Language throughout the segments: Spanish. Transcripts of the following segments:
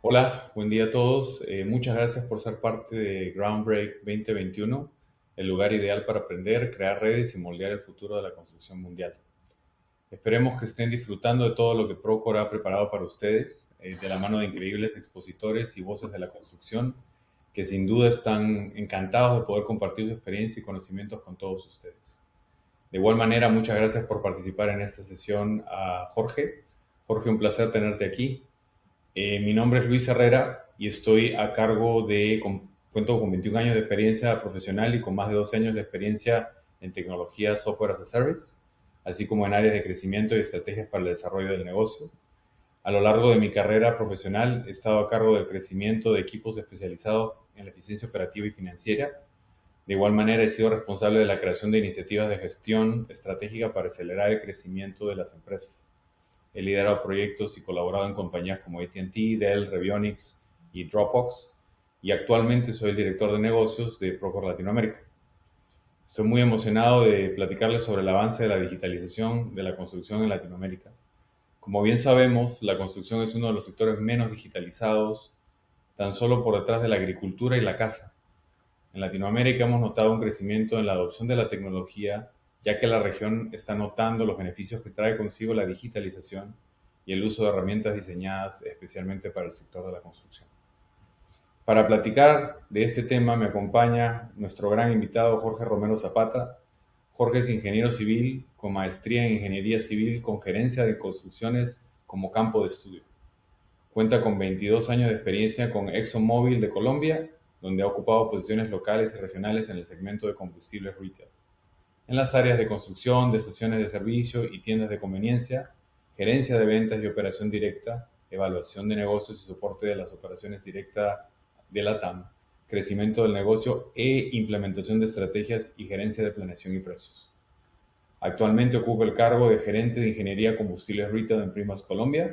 Hola, buen día a todos. Muchas gracias por ser parte de Groundbreak 2021, el lugar ideal para aprender, crear redes y moldear el futuro de la construcción mundial. Esperemos que estén disfrutando de todo lo que Procore ha preparado para ustedes, de la mano de increíbles expositores y voces de la construcción, que sin duda están encantados de poder compartir su experiencia y conocimientos con todos ustedes. De igual manera, muchas gracias por participar en esta sesión a Jorge. Jorge, un placer tenerte aquí. Mi nombre es Luis Herrera y estoy a cargo cuento con 21 años de experiencia profesional y con más de 12 años de experiencia en tecnología Software as a Service, así como en áreas de crecimiento y estrategias para el desarrollo del negocio. A lo largo de mi carrera profesional he estado a cargo del crecimiento de equipos especializados en la eficiencia operativa y financiera. De igual manera he sido responsable de la creación de iniciativas de gestión estratégica para acelerar el crecimiento de las empresas. He liderado proyectos y colaborado en compañías como AT&T, Dell, Revionics y Dropbox. Y actualmente soy el director de negocios de Procore Latinoamérica. Estoy muy emocionado de platicarles sobre el avance de la digitalización de la construcción en Latinoamérica. Como bien sabemos, la construcción es uno de los sectores menos digitalizados, tan solo por detrás de la agricultura y la casa. En Latinoamérica hemos notado un crecimiento en la adopción de la tecnología, ya que la región está notando los beneficios que trae consigo la digitalización y el uso de herramientas diseñadas especialmente para el sector de la construcción. Para platicar de este tema me acompaña nuestro gran invitado Jorge Romero Zapata. Jorge es ingeniero civil con maestría en ingeniería civil con gerencia de construcciones como campo de estudio. Cuenta con 22 años de experiencia con ExxonMobil de Colombia, donde ha ocupado posiciones locales y regionales en el segmento de combustibles retail. En las áreas de construcción, de estaciones de servicio y tiendas de conveniencia, gerencia de ventas y operación directa, evaluación de negocios y soporte de las operaciones directas de la TAM, crecimiento del negocio e implementación de estrategias y gerencia de planeación y precios. Actualmente ocupa el cargo de gerente de ingeniería combustibles retail en Primas Colombia,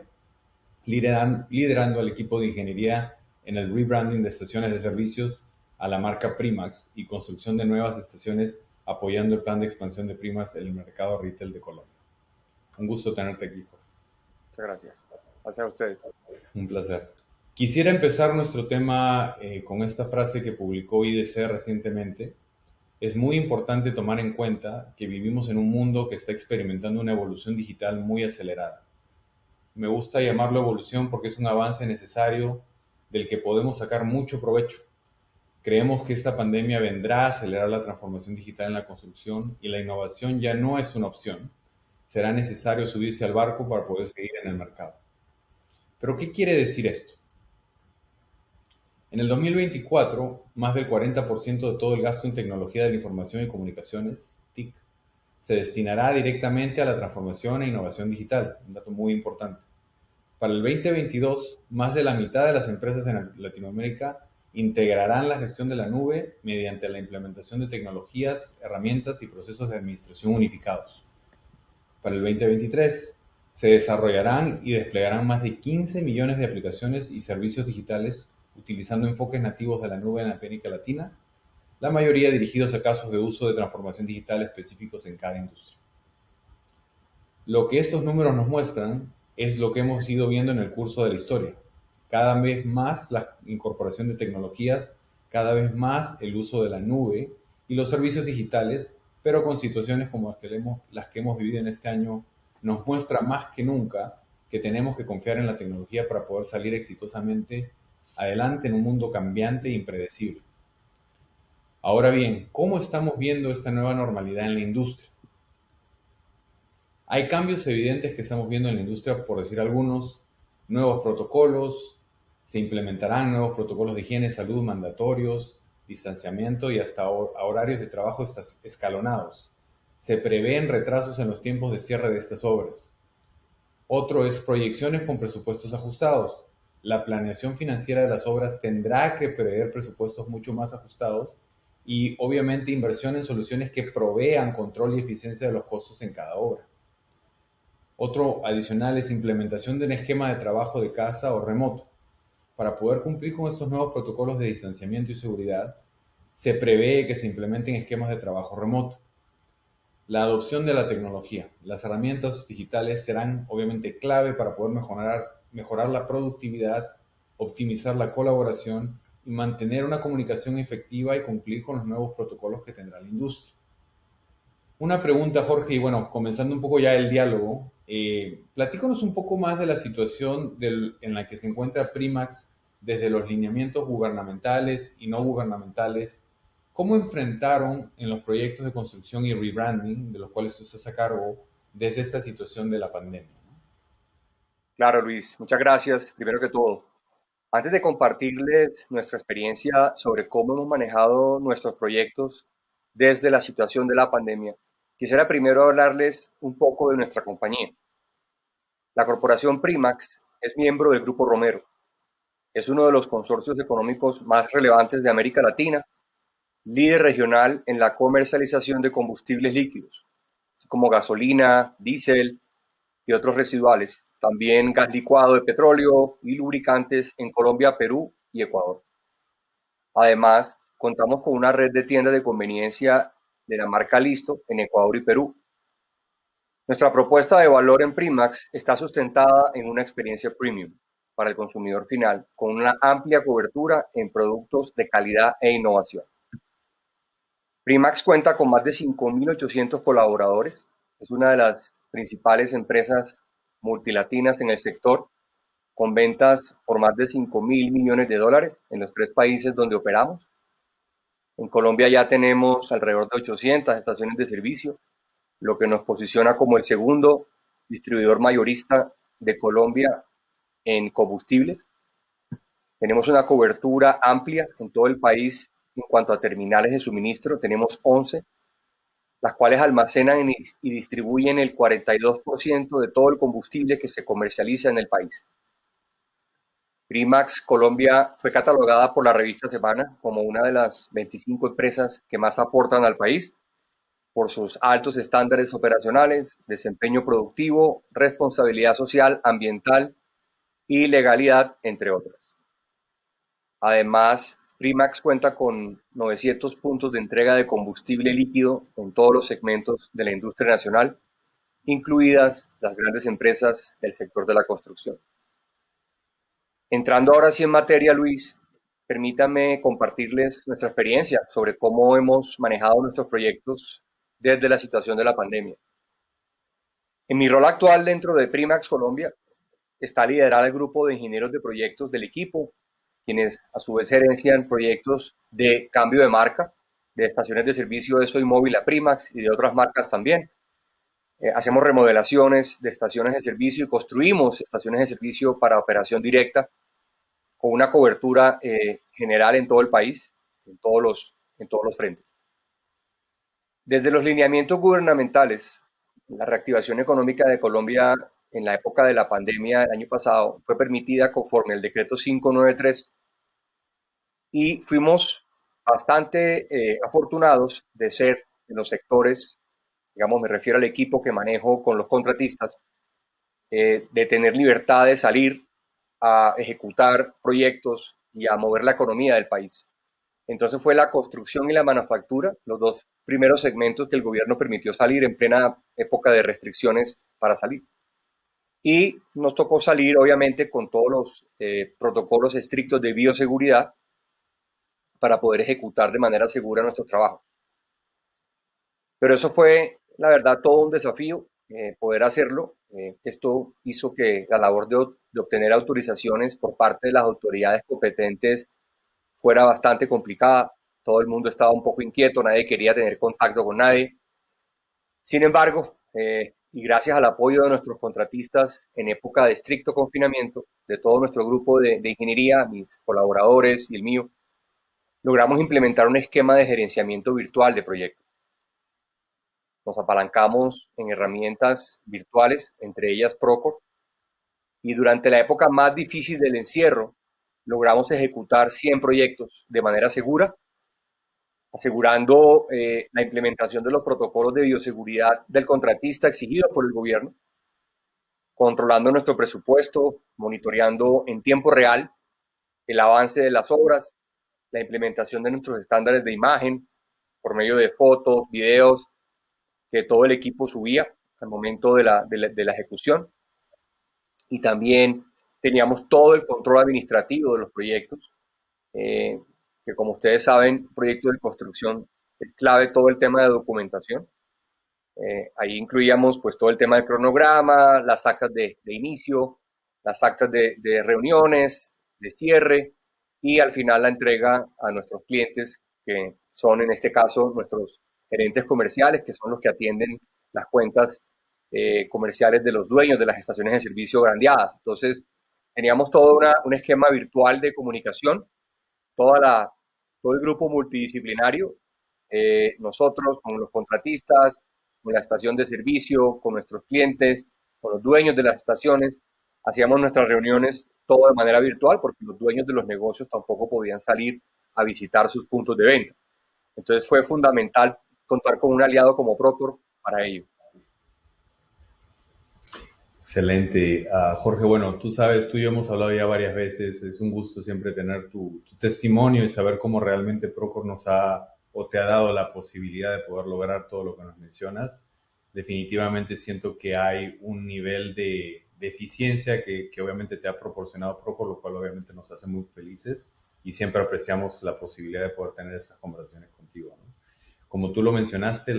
liderando al equipo de ingeniería en el rebranding de estaciones de servicios a la marca Primax y construcción de nuevas estaciones apoyando el plan de expansión de Primax en el mercado retail de Colombia. Un gusto tenerte aquí, Jorge. Muchas gracias. Gracias a ustedes. Un placer. Quisiera empezar nuestro tema con esta frase que publicó IDC recientemente. Es muy importante tomar en cuenta que vivimos en un mundo que está experimentando una evolución digital muy acelerada. Me gusta llamarlo evolución porque es un avance necesario del que podemos sacar mucho provecho. Creemos que esta pandemia vendrá a acelerar la transformación digital en la construcción y la innovación ya no es una opción. Será necesario subirse al barco para poder seguir en el mercado. ¿Pero qué quiere decir esto? En el 2024, más del 40% de todo el gasto en tecnología de la información y comunicaciones, TIC, se destinará directamente a la transformación e innovación digital, un dato muy importante. Para el 2022, más de la mitad de las empresas en Latinoamérica integrarán la gestión de la nube mediante la implementación de tecnologías, herramientas y procesos de administración unificados. Para el 2023, se desarrollarán y desplegarán más de 15 millones de aplicaciones y servicios digitales utilizando enfoques nativos de la nube en América Latina, la mayoría dirigidos a casos de uso de transformación digital específicos en cada industria. Lo que estos números nos muestran es lo que hemos ido viendo en el curso de la historia. Cada vez más la incorporación de tecnologías, cada vez más el uso de la nube y los servicios digitales, pero con situaciones como las que hemos vivido en este año, nos muestra más que nunca que tenemos que confiar en la tecnología para poder salir exitosamente adelante en un mundo cambiante e impredecible. Ahora bien, ¿cómo estamos viendo esta nueva normalidad en la industria? Hay cambios evidentes que estamos viendo en la industria, por decir algunos, nuevos protocolos, se implementarán nuevos protocolos de higiene, salud mandatorios, distanciamiento y hasta horarios de trabajo escalonados. Se prevén retrasos en los tiempos de cierre de estas obras. Otro es proyecciones con presupuestos ajustados. La planeación financiera de las obras tendrá que prever presupuestos mucho más ajustados y obviamente inversión en soluciones que provean control y eficiencia de los costos en cada obra. Otro adicional es implementación de un esquema de trabajo de casa o remoto. Para poder cumplir con estos nuevos protocolos de distanciamiento y seguridad, se prevé que se implementen esquemas de trabajo remoto. La adopción de la tecnología. Las herramientas digitales serán obviamente clave para poder mejorar la productividad optimizar la colaboración y mantener una comunicación efectiva y cumplir con los nuevos protocolos que tendrá la industria. Una pregunta, Jorge, y bueno, comenzando un poco ya el diálogo, platícanos un poco más de la situación en la que se encuentra Primax desde los lineamientos gubernamentales y no gubernamentales. ¿Cómo enfrentaron en los proyectos de construcción y rebranding, de los cuales tú estás a cargo, desde esta situación de la pandemia? Claro, Luis, muchas gracias. Primero que todo, antes de compartirles nuestra experiencia sobre cómo hemos manejado nuestros proyectos desde la situación de la pandemia, quisiera primero hablarles un poco de nuestra compañía. La corporación Primax es miembro del Grupo Romero. Es uno de los consorcios económicos más relevantes de América Latina, líder regional en la comercialización de combustibles líquidos, así como gasolina, diésel y otros residuales, también gas licuado de petróleo y lubricantes en Colombia, Perú y Ecuador. Además, contamos con una red de tiendas de conveniencia de la marca Listo en Ecuador y Perú. Nuestra propuesta de valor en Primax está sustentada en una experiencia premium para el consumidor final, con una amplia cobertura en productos de calidad e innovación. Primax cuenta con más de 5.800 colaboradores, es una de las principales empresas multilatinas en el sector, con ventas por más de 5.000 millones de dólares en los 3 países donde operamos. En Colombia ya tenemos alrededor de 800 estaciones de servicio, lo que nos posiciona como el segundo distribuidor mayorista de Colombia en combustibles. Tenemos una cobertura amplia en todo el país en cuanto a terminales de suministro. Tenemos 11, las cuales almacenan y distribuyen el 42% de todo el combustible que se comercializa en el país. Primax Colombia fue catalogada por la revista Semana como una de las 25 empresas que más aportan al país por sus altos estándares operacionales, desempeño productivo, responsabilidad social, ambiental y legalidad, entre otras. Además, Primax cuenta con 900 puntos de entrega de combustible líquido en todos los segmentos de la industria nacional, incluidas las grandes empresas del sector de la construcción. Entrando ahora sí en materia, Luis, permítame compartirles nuestra experiencia sobre cómo hemos manejado nuestros proyectos desde la situación de la pandemia. En mi rol actual dentro de Primax Colombia está liderar el grupo de ingenieros de proyectos del equipo, quienes a su vez gerencian proyectos de cambio de marca, de estaciones de servicio de Soy Móvil a Primax y de otras marcas también. Hacemos remodelaciones de estaciones de servicio y construimos estaciones de servicio para operación directa con una cobertura general en todo el país, en todos los frentes. Desde los lineamientos gubernamentales, la reactivación económica de Colombia en la época de la pandemia del año pasado fue permitida conforme el decreto 593 y fuimos bastante afortunados de ser en los sectores, digamos, me refiero al equipo que manejo con los contratistas, de tener libertad de salir a ejecutar proyectos y a mover la economía del país. Entonces fue la construcción y la manufactura, los dos primeros segmentos que el gobierno permitió salir en plena época de restricciones para salir. Y nos tocó salir, obviamente, con todos los protocolos estrictos de bioseguridad para poder ejecutar de manera segura nuestro trabajo. Pero eso fue, la verdad, todo un desafío, poder hacerlo. Esto hizo que la labor de obtener autorizaciones por parte de las autoridades competentes fuera bastante complicada. Todo el mundo estaba un poco inquieto, nadie quería tener contacto con nadie. Sin embargo, y gracias al apoyo de nuestros contratistas en época de estricto confinamiento, de todo nuestro grupo de ingeniería, mis colaboradores y el mío, logramos implementar un esquema de gerenciamiento virtual de proyectos. Nos apalancamos en herramientas virtuales, entre ellas Procore, y durante la época más difícil del encierro, logramos ejecutar 100 proyectos de manera segura, asegurando la implementación de los protocolos de bioseguridad del contratista exigidos por el gobierno, controlando nuestro presupuesto, monitoreando en tiempo real el avance de las obras, la implementación de nuestros estándares de imagen por medio de fotos, videos que todo el equipo subía al momento de la ejecución, y también teníamos todo el control administrativo de los proyectos, que como ustedes saben, proyectos de construcción es clave todo el tema de documentación. Ahí incluíamos pues todo el tema de cronograma, las actas de inicio, las actas de reuniones, de cierre y al final la entrega a nuestros clientes, que son en este caso nuestros gerentes comerciales, que son los que atienden las cuentas comerciales de los dueños de las estaciones de servicio brandeadas. Entonces, teníamos todo un esquema virtual de comunicación, todo el grupo multidisciplinario, nosotros con los contratistas, con la estación de servicio, con nuestros clientes, con los dueños de las estaciones. Hacíamos nuestras reuniones todo de manera virtual porque los dueños de los negocios tampoco podían salir a visitar sus puntos de venta. Entonces fue fundamental contar con un aliado como Procore para ello. Excelente. Jorge, bueno, tú sabes, tú y yo hemos hablado ya varias veces, es un gusto siempre tener tu testimonio y saber cómo realmente Procore nos ha o te ha dado la posibilidad de poder lograr todo lo que nos mencionas. Definitivamente siento que hay un nivel de eficiencia que obviamente te ha proporcionado Procore, lo cual obviamente nos hace muy felices y siempre apreciamos la posibilidad de poder tener estas conversaciones contigo, ¿no? Como tú lo mencionaste,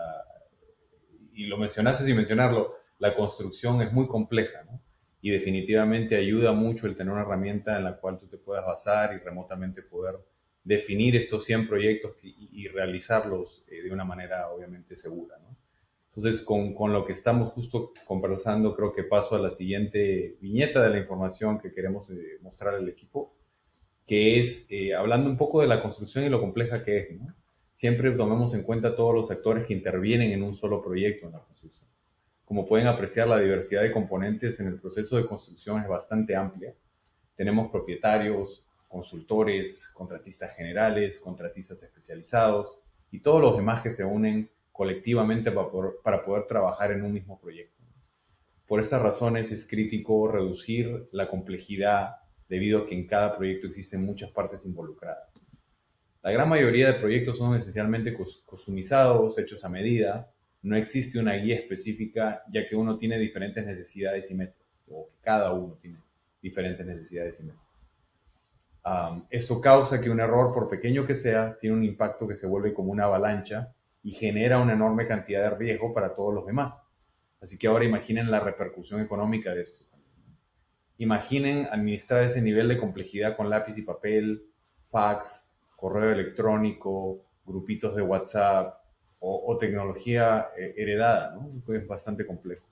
y lo mencionaste sin mencionarlo, la construcción es muy compleja, ¿no? Y definitivamente ayuda mucho el tener una herramienta en la cual tú te puedas basar y remotamente poder definir estos 100 proyectos y realizarlos de una manera obviamente segura, ¿no? Entonces, con lo que estamos justo conversando, creo que paso a la siguiente viñeta de la información que queremos mostrar al equipo, que es hablando un poco de la construcción y lo compleja que es, ¿no? Siempre tomemos en cuenta todos los actores que intervienen en un solo proyecto en la construcción. Como pueden apreciar, la diversidad de componentes en el proceso de construcción es bastante amplia. Tenemos propietarios, consultores, contratistas generales, contratistas especializados y todos los demás que se unen colectivamente para poder trabajar en un mismo proyecto. Por estas razones es crítico reducir la complejidad debido a que en cada proyecto existen muchas partes involucradas. La gran mayoría de proyectos son esencialmente customizados, hechos a medida. No existe una guía específica, ya que uno tiene diferentes necesidades y metas, o que cada uno tiene diferentes necesidades y metas. Esto causa que un error, por pequeño que sea, tiene un impacto que se vuelve como una avalancha y genera una enorme cantidad de riesgo para todos los demás. Así que ahora imaginen la repercusión económica de esto. Imaginen administrar ese nivel de complejidad con lápiz y papel, fax, correo electrónico, grupitos de WhatsApp o tecnología heredada, ¿no? Es bastante complejo.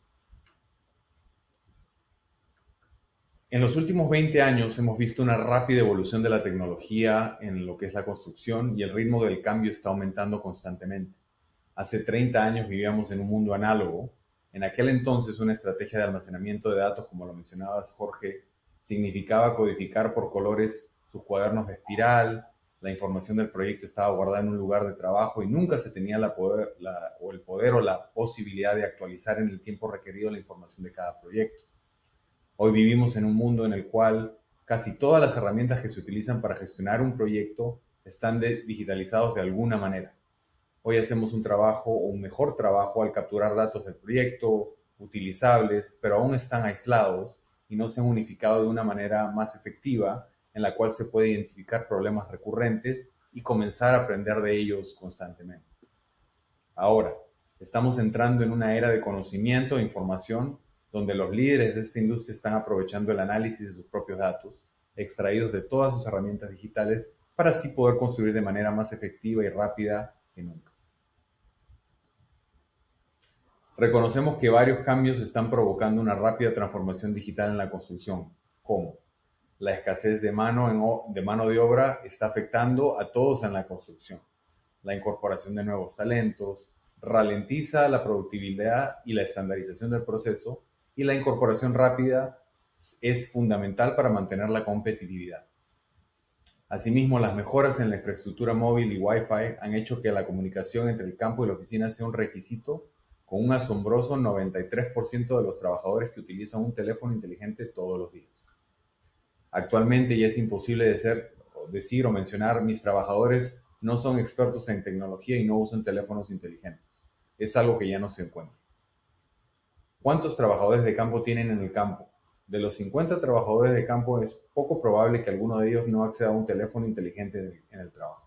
En los últimos 20 años hemos visto una rápida evolución de la tecnología en lo que es la construcción y el ritmo del cambio está aumentando constantemente. Hace 30 años vivíamos en un mundo análogo. En aquel entonces una estrategia de almacenamiento de datos, como lo mencionabas, Jorge, significaba codificar por colores sus cuadernos de espiral. La información del proyecto estaba guardada en un lugar de trabajo y nunca se tenía el poder o la posibilidad de actualizar en el tiempo requerido la información de cada proyecto. Hoy vivimos en un mundo en el cual casi todas las herramientas que se utilizan para gestionar un proyecto están digitalizados de alguna manera. Hoy hacemos un trabajo o un mejor trabajo al capturar datos del proyecto, utilizables, pero aún están aislados y no se han unificado de una manera más efectiva en la cual se puede identificar problemas recurrentes y comenzar a aprender de ellos constantemente. Ahora, estamos entrando en una era de conocimiento e información donde los líderes de esta industria están aprovechando el análisis de sus propios datos, extraídos de todas sus herramientas digitales, para así poder construir de manera más efectiva y rápida que nunca. Reconocemos que varios cambios están provocando una rápida transformación digital en la construcción, como la escasez de mano de obra está afectando a todos en la construcción. La incorporación de nuevos talentos ralentiza la productividad y la estandarización del proceso, y la incorporación rápida es fundamental para mantener la competitividad. Asimismo, las mejoras en la infraestructura móvil y Wi-Fi han hecho que la comunicación entre el campo y la oficina sea un requisito, con un asombroso 93% de los trabajadores que utilizan un teléfono inteligente todos los días. Actualmente ya es imposible decir o mencionar: mis trabajadores no son expertos en tecnología y no usan teléfonos inteligentes. Es algo que ya no se encuentra. ¿Cuántos trabajadores de campo tienen en el campo? de los 50 trabajadores de campo es poco probable que alguno de ellos no acceda a un teléfono inteligente en el trabajo.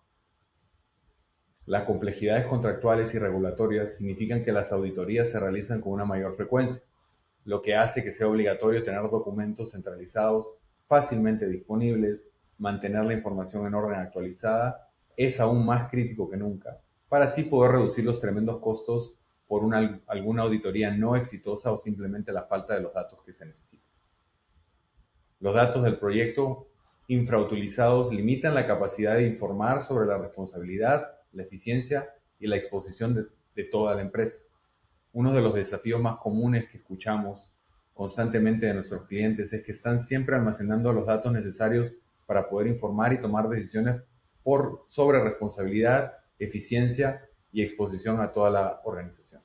Las complejidades contractuales y regulatorias significan que las auditorías se realizan con una mayor frecuencia, lo que hace que sea obligatorio tener documentos centralizados, fácilmente disponibles. Mantener la información en orden actualizada es aún más crítico que nunca, para así poder reducir los tremendos costos por alguna auditoría no exitosa o simplemente la falta de los datos que se necesitan. Los datos del proyecto infrautilizados limitan la capacidad de informar sobre la responsabilidad, la eficiencia y la exposición de toda la empresa. Uno de los desafíos más comunes que escuchamos constantemente de nuestros clientes es que están siempre almacenando los datos necesarios para poder informar y tomar decisiones sobre responsabilidad, eficiencia y exposición a toda la organización.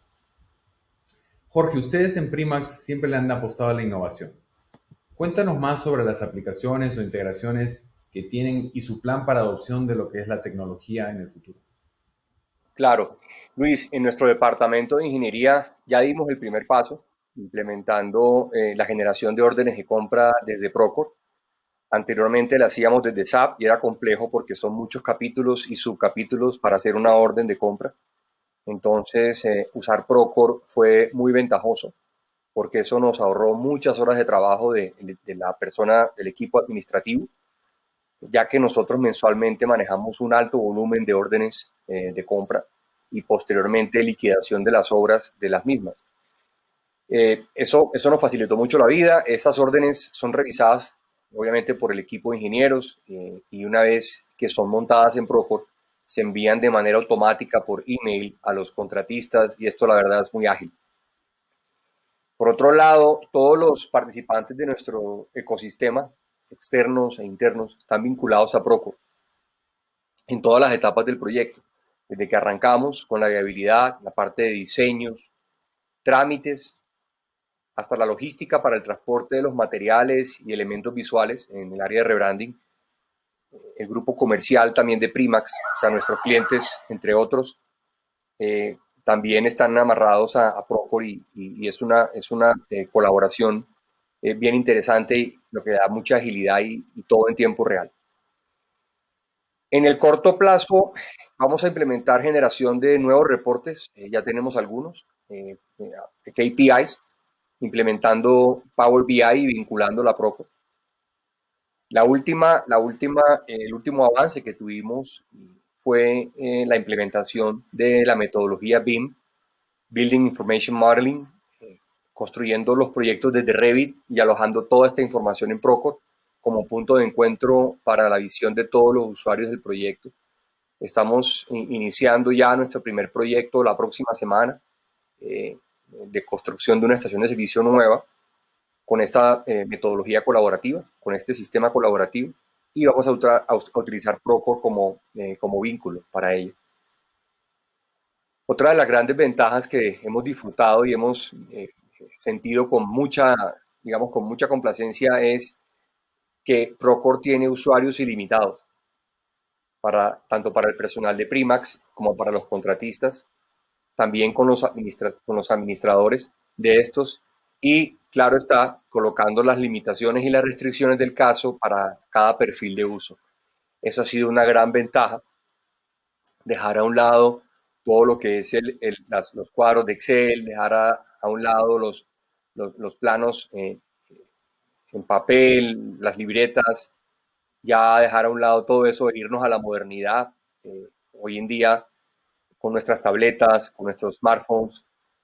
Jorge, ustedes en Primax siempre le han apostado a la innovación. Cuéntanos más sobre las aplicaciones o integraciones que tienen y su plan para adopción de lo que es la tecnología en el futuro. Claro, Luis, en nuestro departamento de ingeniería ya dimos el primer paso implementando la generación de órdenes de compra desde Procore. Anteriormente la hacíamos desde SAP y era complejo porque son muchos capítulos y subcapítulos para hacer una orden de compra. Entonces, usar Procore fue muy ventajoso porque eso nos ahorró muchas horas de trabajo de la persona, del equipo administrativo, ya que nosotros mensualmente manejamos un alto volumen de órdenes de compra y posteriormente liquidación de las obras de las mismas. Eso nos facilitó mucho la vida. Esas órdenes son revisadas obviamente por el equipo de ingenieros y una vez que son montadas en Procore se envían de manera automática por email a los contratistas y esto la verdad es muy ágil. Por otro lado, todos los participantes de nuestro ecosistema, externos e internos, están vinculados a Procore en todas las etapas del proyecto, desde que arrancamos con la viabilidad, la parte de diseños, trámites, hasta la logística para el transporte de los materiales y elementos visuales en el área de rebranding. El grupo comercial también de Primax, o sea, nuestros clientes, entre otros, también están amarrados a Procore y es una colaboración bien interesante y lo que da mucha agilidad y todo en tiempo real. En el corto plazo vamos a implementar generación de nuevos reportes, ya tenemos algunos, KPIs, implementando Power BI y vinculando a Procore. El último avance que tuvimos fue la implementación de la metodología BIM, Building Information Modeling, construyendo los proyectos desde Revit y alojando toda esta información en Procore como punto de encuentro para la visión de todos los usuarios del proyecto. Estamos iniciando ya nuestro primer proyecto la próxima semana de construcción de una estación de servicio nueva con esta metodología colaborativa, con este sistema colaborativo y vamos a utilizar Procore como vínculo para ello. Otra de las grandes ventajas que hemos disfrutado y hemos sentido con mucha complacencia es que Procore tiene usuarios ilimitados, tanto para el personal de Primax como para los contratistas, también con los administradores de estos y, claro está, colocando las limitaciones y las restricciones del caso para cada perfil de uso. Eso ha sido una gran ventaja, dejar a un lado todo lo que es los cuadros de Excel, dejar a un lado los planos en papel, las libretas, ya dejar a un lado todo eso e irnos a la modernidad. Hoy en día, con nuestras tabletas, con nuestros smartphones,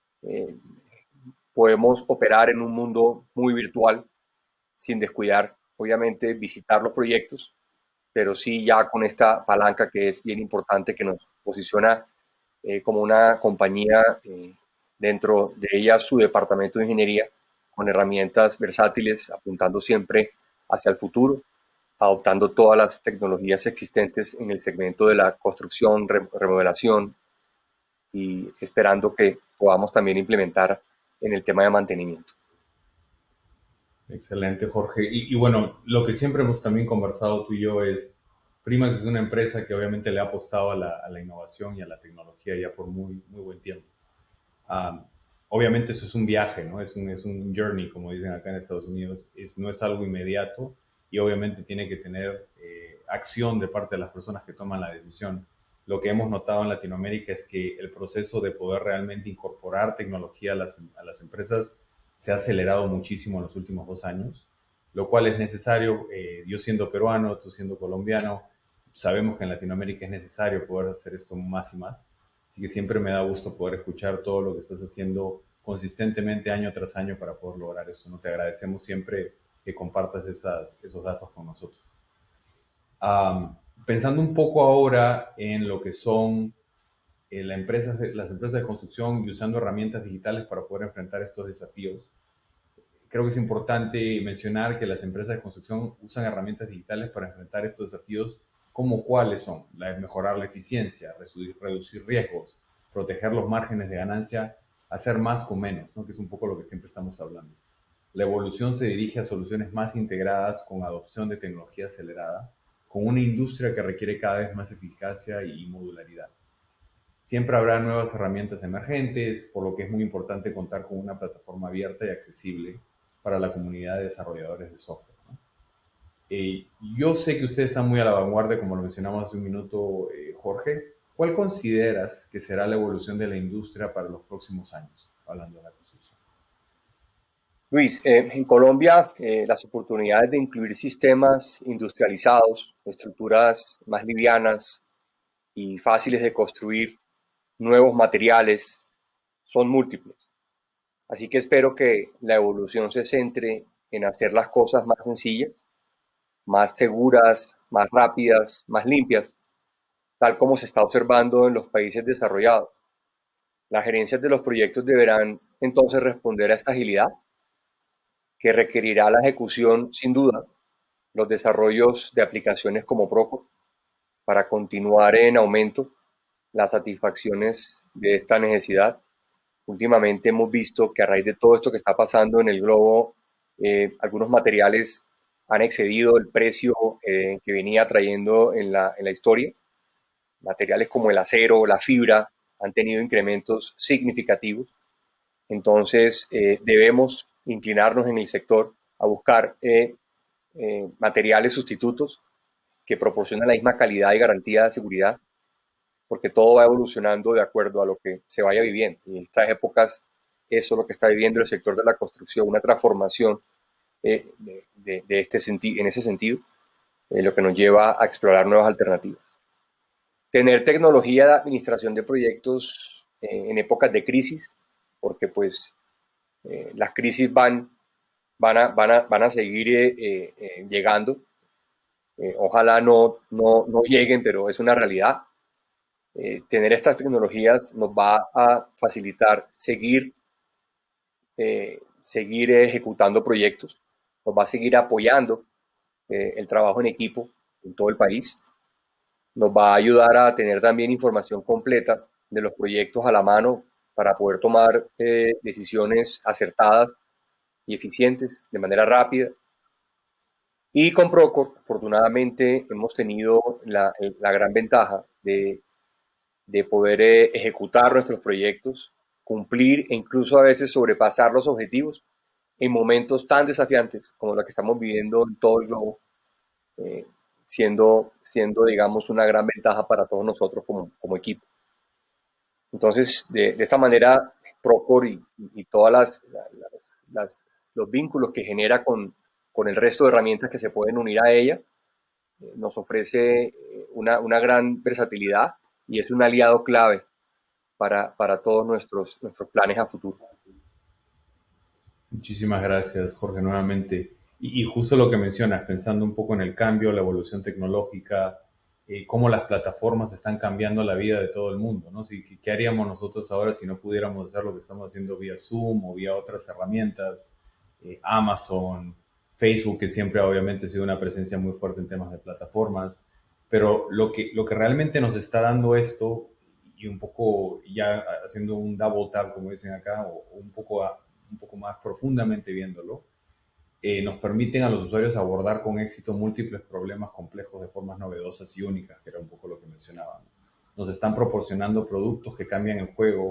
podemos operar en un mundo muy virtual sin descuidar, obviamente, visitar los proyectos, pero sí ya con esta palanca que es bien importante, que nos posiciona como una compañía dentro de ella, su departamento de ingeniería, con herramientas versátiles, apuntando siempre hacia el futuro, adoptando todas las tecnologías existentes en el segmento de la construcción, remodelación y esperando que podamos también implementar en el tema de mantenimiento. Excelente, Jorge. Y bueno, lo que siempre hemos también conversado tú y yo es, Primax es una empresa que obviamente le ha apostado a la innovación y a la tecnología ya por muy buen tiempo. obviamente eso es un viaje, ¿no? Es un journey, como dicen acá en Estados Unidos, no es algo inmediato y obviamente tiene que tener acción de parte de las personas que toman la decisión. Lo que hemos notado en Latinoamérica es que el proceso de poder realmente incorporar tecnología a las empresas se ha acelerado muchísimo en los últimos 2 años, lo cual es necesario. Yo siendo peruano, tú siendo colombiano, sabemos que en Latinoamérica es necesario poder hacer esto más y más. Así que siempre me da gusto poder escuchar todo lo que estás haciendo consistentemente año tras año para poder lograr esto. ¿No? Te agradecemos siempre que compartas esos datos con nosotros. Pensando un poco ahora en lo que son las empresas de construcción y usando herramientas digitales para poder enfrentar estos desafíos, creo que es importante mencionar que las empresas de construcción usan herramientas digitales para enfrentar estos desafíos, como cuáles son: mejorar la eficiencia, reducir riesgos, proteger los márgenes de ganancia, hacer más con menos, ¿no? Que es un poco lo que siempre estamos hablando. La evolución se dirige a soluciones más integradas con adopción de tecnología acelerada, con una industria que requiere cada vez más eficacia y modularidad. Siempre habrá nuevas herramientas emergentes, por lo que es muy importante contar con una plataforma abierta y accesible para la comunidad de desarrolladores de software, ¿no? Yo sé que usted está muy a la vanguardia, como lo mencionamos hace un minuto, Jorge. ¿Cuál consideras que será la evolución de la industria para los próximos años, hablando de la construcción? Luis, en Colombia las oportunidades de incluir sistemas industrializados, estructuras más livianas y fáciles de construir, nuevos materiales, son múltiples. Así que espero que la evolución se centre en hacer las cosas más sencillas, más seguras, más rápidas, más limpias, tal como se está observando en los países desarrollados. Las gerencias de los proyectos deberán entonces responder a esta agilidad, que requerirá la ejecución, sin duda, los desarrollos de aplicaciones como Procore para continuar en aumento las satisfacciones de esta necesidad. Últimamente hemos visto que a raíz de todo esto que está pasando en el globo, algunos materiales han excedido el precio que venía trayendo en la historia. Materiales como el acero, la fibra, han tenido incrementos significativos. Entonces, debemos inclinarnos en el sector a buscar materiales sustitutos que proporcionen la misma calidad y garantía de seguridad, porque todo va evolucionando de acuerdo a lo que se vaya viviendo. Y en estas épocas, eso es lo que está viviendo el sector de la construcción, una transformación en ese sentido, lo que nos lleva a explorar nuevas alternativas. Tener tecnología de administración de proyectos en épocas de crisis, porque pues las crisis van a seguir llegando. Ojalá no lleguen, pero es una realidad. Tener estas tecnologías nos va a facilitar seguir ejecutando proyectos, nos va a seguir apoyando el trabajo en equipo en todo el país, nos va a ayudar a tener también información completa de los proyectos a la mano para poder tomar decisiones acertadas y eficientes de manera rápida. Y con Procore, afortunadamente, hemos tenido la gran ventaja de poder ejecutar nuestros proyectos, cumplir e incluso a veces sobrepasar los objetivos en momentos tan desafiantes como lo que estamos viviendo en todo el globo, eh, siendo, digamos, una gran ventaja para todos nosotros como equipo. Entonces, de esta manera, Procore y todas los vínculos que genera con el resto de herramientas que se pueden unir a ella, nos ofrece una gran versatilidad y es un aliado clave para todos nuestros planes a futuro. Muchísimas gracias, Jorge, nuevamente. Y justo lo que mencionas, pensando un poco en el cambio, la evolución tecnológica, cómo las plataformas están cambiando la vida de todo el mundo, ¿no? ¿Qué haríamos nosotros ahora si no pudiéramos hacer lo que estamos haciendo vía Zoom o vía otras herramientas? Amazon, Facebook, que siempre obviamente ha sido una presencia muy fuerte en temas de plataformas, pero lo que realmente nos está dando esto, y un poco ya haciendo un double tap, como dicen acá, o un poco más profundamente viéndolo, nos permiten a los usuarios abordar con éxito múltiples problemas complejos de formas novedosas y únicas, que era un poco lo que mencionaba, ¿no? Nos están proporcionando productos que cambian el juego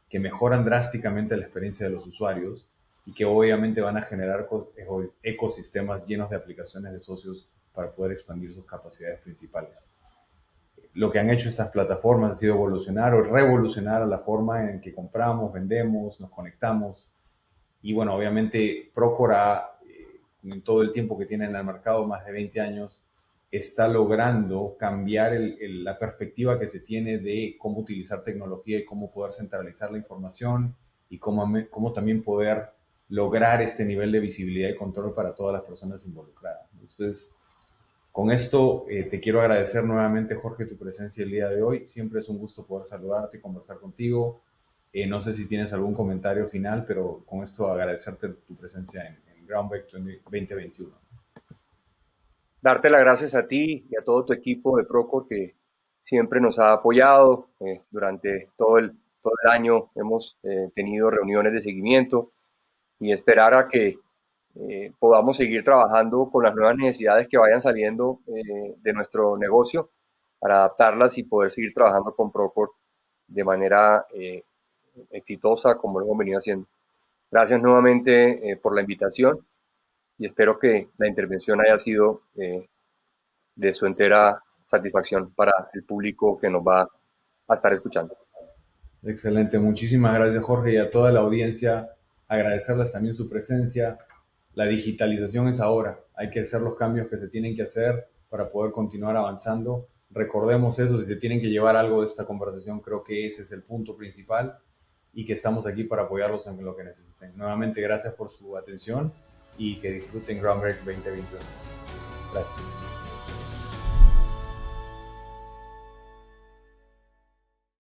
que mejoran drásticamente la experiencia de los usuarios y que obviamente van a generar ecosistemas llenos de aplicaciones de socios para poder expandir sus capacidades principales. Lo que han hecho estas plataformas ha sido evolucionar o revolucionar la forma en que compramos, vendemos, nos conectamos. Y bueno, obviamente Procore, en todo el tiempo que tiene en el mercado, más de 20 años, está logrando cambiar la perspectiva que se tiene de cómo utilizar tecnología y cómo poder centralizar la información y cómo también poder lograr este nivel de visibilidad y control para todas las personas involucradas. Entonces, con esto te quiero agradecer nuevamente, Jorge, tu presencia el día de hoy. Siempre es un gusto poder saludarte y conversar contigo. No sé si tienes algún comentario final, pero con esto agradecerte tu presencia en Groundbreak 2021. Darte las gracias a ti y a todo tu equipo de Procore que siempre nos ha apoyado. Durante todo el año hemos tenido reuniones de seguimiento y esperar a que podamos seguir trabajando con las nuevas necesidades que vayan saliendo de nuestro negocio para adaptarlas y poder seguir trabajando con Procore de manera exitosa como lo hemos venido haciendo. Gracias nuevamente por la invitación y espero que la intervención haya sido de su entera satisfacción para el público que nos va a estar escuchando. Excelente, muchísimas gracias, Jorge, y a toda la audiencia agradecerles también su presencia. La digitalización es ahora, hay que hacer los cambios que se tienen que hacer para poder continuar avanzando. Recordemos eso, si se tienen que llevar algo de esta conversación, creo que ese es el punto principal y que estamos aquí para apoyarlos en lo que necesiten. Nuevamente, gracias por su atención y que disfruten Groundbreak 2021. Gracias.